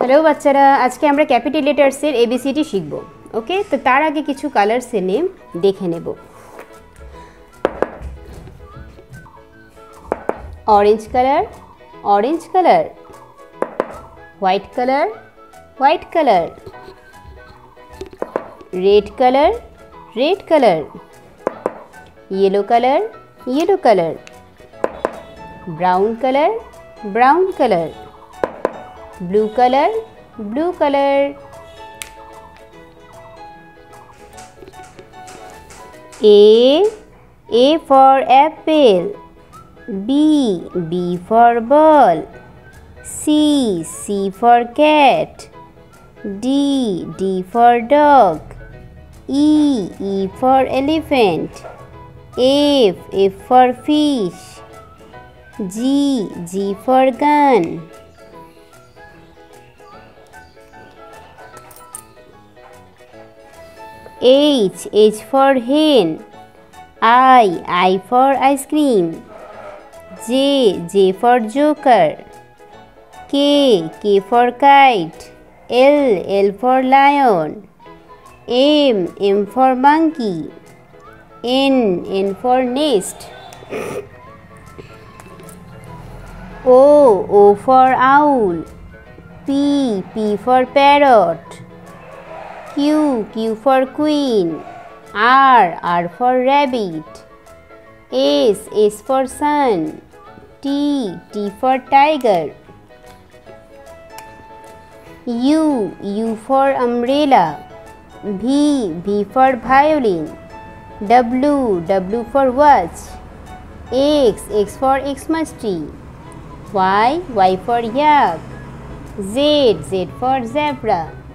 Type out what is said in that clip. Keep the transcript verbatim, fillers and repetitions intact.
Hello बच्चारा आज के আমরা ক্যাপিটাল লেটার্সের এবিসিডি শিখব। ওকে, তো তার আগে কিছু কালার্সের নেম দেখে নেব। Orange colour, orange colour. White colour, white colour. Red colour, red colour. Yellow colour, yellow colour. Brown colour, brown colour. blue color, blue color. A, A for apple. B, B for ball. C, C for cat. D, D for dog. E, E for elephant. F, F for fish. G, G for gun. H, H for hen. I, I for ice cream. J, J for joker. K, K for kite. L, L for lion. M, M for monkey. N, N for nest. O, O for owl. P, P for parrot. Q, Q for queen. R, R for rabbit. S, S for sun. T, T for tiger. U, U for umbrella. V, V for violin. W, W for watch. X, X for Xmas tree. Y, Y for yak. Z, Z for zebra.